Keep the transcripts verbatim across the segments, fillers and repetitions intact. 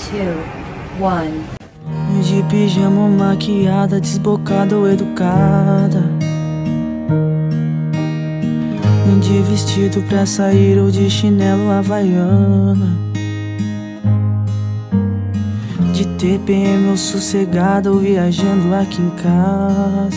two, one. De pijama maquiada, desbocada ou educada, de vestido pra sair ou de chinelo havaiana, de T P M ou sossegada ou viajando aqui em casa,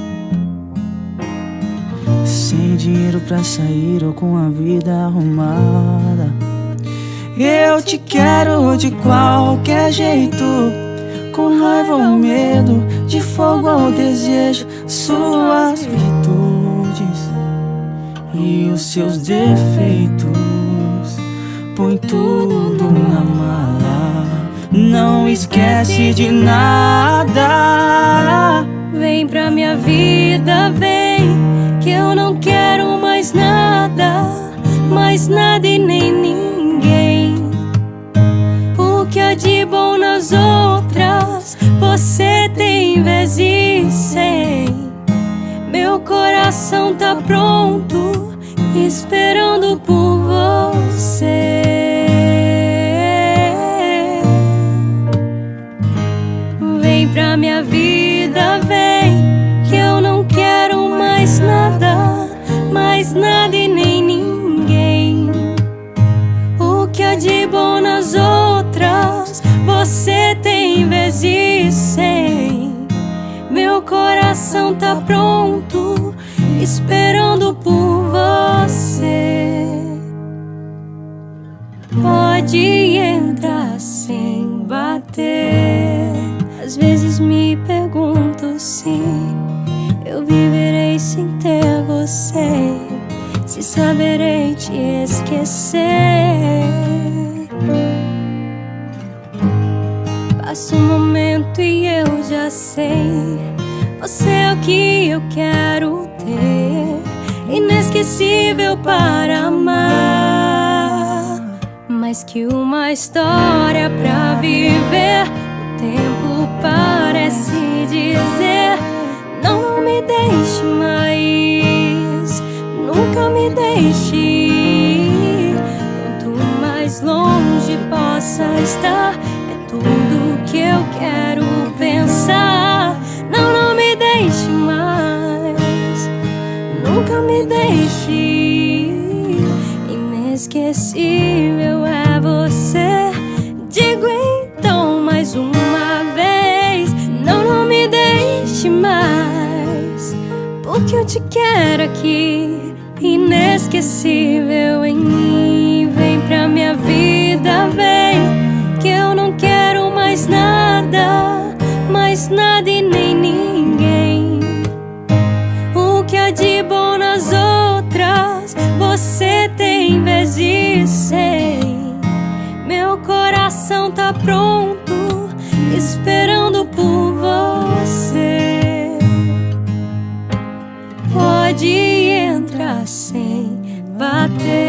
sem dinheiro pra sair ou com a vida arrumada. Eu te quero de qualquer jeito, com raiva ou medo, de fogo ou desejo, suas virtudes e os seus defeitos. Põe tudo na mala, não esquece de nada. Vem pra minha vida, vem, que eu não quero mais nada, mais nada e nem ninguém. O que há de bom nas outras, você tem vezes cem. Meu coração tá pronto, esperando por você. Vem pra minha vida, vem, que eu não quero mais nada, mais nada e nem ninguém. O que há de bom nas outras, você tem vezes cem. Meu coração tá pronto, esperando por você. Pode entrar sem bater. Às vezes me pergunto se eu viverei sem ter você, se saberei te esquecer. Passa um momento e eu já sei, você é o que eu quero ter, inesquecível para amar, mais que uma história pra viver. O tempo parece dizer: não, não me deixe mais, nunca me deixe ir. Quanto mais longe possa estar, é tudo que eu quero pensar. Não, não me deixe mais, nunca me deixe ir. Inesquecível é você. Digo então mais uma vez: não, não me deixe mais, porque eu te quero aqui, inesquecível em mim. Vem pra minha vida, vem, que eu não quero mais nada, mais nada e nem ninguém. O que há de bom nas outras, você tem vezes cem. Meu coração tá pronto, esperando por você. Pode entrar sem bater.